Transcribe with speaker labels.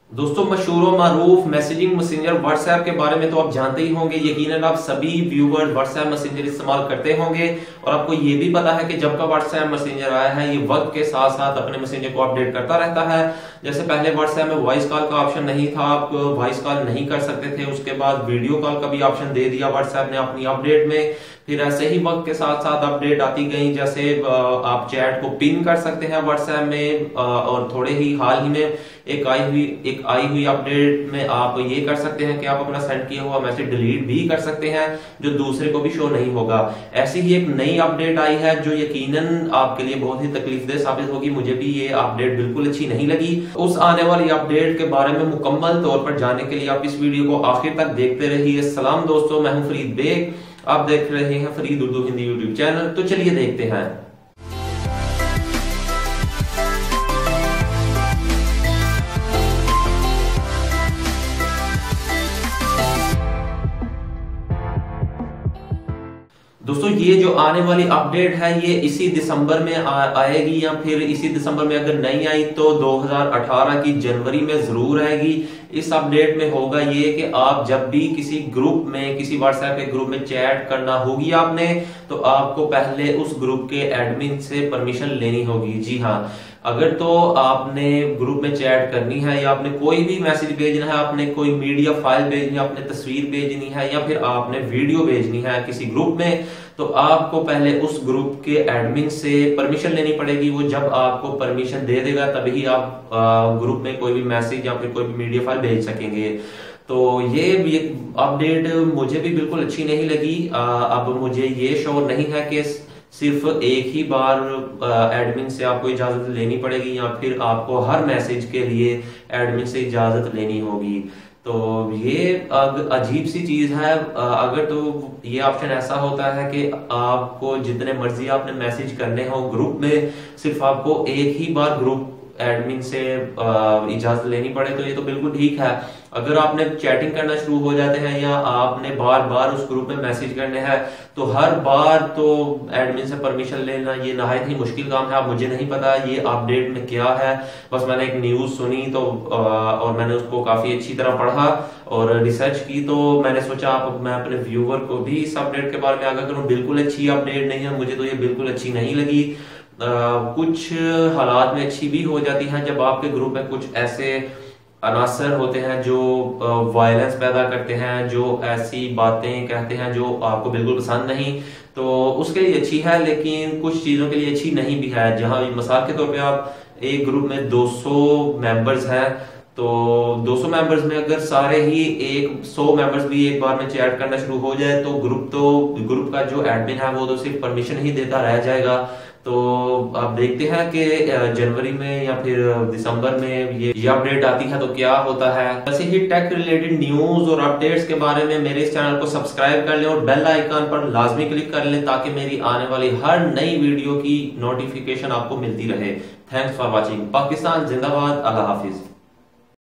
Speaker 1: दोस्तों, मशहूर मारूफ messaging messenger WhatsApp के बारे में तो आप जानते ही होंगे। यकीनन आप सभी व्यूवर्स व्हाट्सएप मैसेंजर इस्तेमाल करते होंगे और आपको ये भी पता है कि जब का व्हाट्सएप मैसेंजर आया है ये वक्त के साथ साथ अपने मैसेंजर को अपडेट करता रहता है। जैसे पहले व्हाट्सएप में वॉइस कॉल का ऑप्शन नहीं था, आप वॉइस कॉल नहीं कर सकते थे। उसके बाद वीडियो कॉल का भी ऑप्शन दे दिया व्हाट्सएप ने अपनी अपडेट में। फिर ऐसे ही वक्त के साथ साथ अपडेट आती गई, जैसे आप चैट को पिन कर सकते हैं व्हाट्सएप में, और थोड़े ही हाल ही में एक आई हुई अपडेट में आप ये कर सकते हैं कि आप अपना सेंड किया हुआ मैसेज डिलीट भी कर सकते हैं, जो दूसरे को भी शो नहीं होगा। ऐसी ही एक नई अपडेट आई है जो यकीनन आपके लिए बहुत ही तकलीफदेह साबित होगी। मुझे भी ये अपडेट बिल्कुल अच्छी नहीं लगी। उस आने वाली अपडेट के बारे में मुकम्मल तौर पर जानने के लिए आप इस वीडियो को आखिर तक देखते रहिए। सलाम दोस्तों, मैं हूं फरीद बेग, आप देख रहे हैं फरीद उर्दू हिंदी यूट्यूब चैनल। तो चलिए देखते हैं। दोस्तों, ये जो आने वाली अपडेट है ये इसी दिसंबर में आएगी, या फिर इसी दिसंबर में अगर नहीं आई तो 2018 की जनवरी में जरूर आएगी। इस अपडेट में होगा ये कि आप जब भी किसी ग्रुप में, किसी व्हाट्सएप के ग्रुप में चैट करना होगी आपने, तो आपको पहले उस ग्रुप के एडमिन से परमिशन लेनी होगी। जी हाँ, अगर तो आपने ग्रुप में चैट करनी है, या आपने कोई भी मैसेज भेजना है, आपने कोई मीडिया फाइल भेजनी है, आपने तस्वीर भेजनी है, या फिर आपने वीडियो भेजनी है किसी ग्रुप में, तो आपको पहले उस ग्रुप के एडमिन से परमिशन लेनी पड़ेगी। वो जब आपको परमिशन दे देगा तभी आप ग्रुप में कोई भी मैसेज या फिर कोई भी मीडिया फाइल भेज सकेंगे। तो ये अपडेट मुझे भी बिल्कुल अच्छी नहीं लगी। अब मुझे ये श्योर नहीं है कि सिर्फ एक ही बार एडमिन से आपको इजाजत लेनी पड़ेगी या फिर आपको हर मैसेज के लिए एडमिन से इजाजत लेनी होगी। तो ये अजीब सी चीज है। अगर तो ये ऑप्शन ऐसा होता है कि आपको जितने मर्जी आपने मैसेज करने हो ग्रुप में, सिर्फ आपको एक ही बार ग्रुप एडमिन से इजाजत लेनी पड़े, तो ये तो बिल्कुल ठीक है। अगर आपने चैटिंग करना शुरू हो जाते हैं या आपने बार बार उस ग्रुप में मैसेज करने हैं, तो हर बार तो एडमिन से परमिशन लेना ये नहायत ही मुश्किल काम है। अब मुझे नहीं पता ये अपडेट में क्या है, बस मैंने एक न्यूज सुनी तो और मैंने उसको काफी अच्छी तरह पढ़ा और रिसर्च की, तो मैंने सोचा मैं अपने व्यूवर को भी इस अपडेट के बारे में आगाह करूं। बिल्कुल अच्छी अपडेट नहीं है, मुझे तो ये बिल्कुल अच्छी नहीं लगी। कुछ हालात में अच्छी भी हो जाती है जब आपके ग्रुप में कुछ ऐसे अनासर होते हैं जो वायलेंस पैदा करते हैं, जो ऐसी बातें कहते हैं जो आपको बिल्कुल पसंद नहीं, तो उसके लिए अच्छी है। लेकिन कुछ चीजों के लिए अच्छी नहीं भी है। जहां मिसाल के तौर पे आप एक ग्रुप में 200 मेंबर्स हैं, तो 200 मेंबर्स में अगर सारे ही 100 मेंबर्स भी एक बार में चैट करना शुरू हो जाए, तो ग्रुप का जो एडमिन है वो तो सिर्फ परमिशन ही देता रह जाएगा। तो आप देखते हैं कि जनवरी में या फिर दिसंबर में ये अपडेट आती है तो क्या होता है। ऐसे ही टेक रिलेटेड न्यूज और अपडेट्स के बारे में मेरे इस चैनल को सब्सक्राइब कर लें और बेल आइकन पर लाजमी क्लिक कर लें, ताकि मेरी आने वाली हर नई वीडियो की नोटिफिकेशन आपको मिलती रहे। Thanks for watching. पाकिस्तान जिंदाबाद। अल्लाह हाफिज।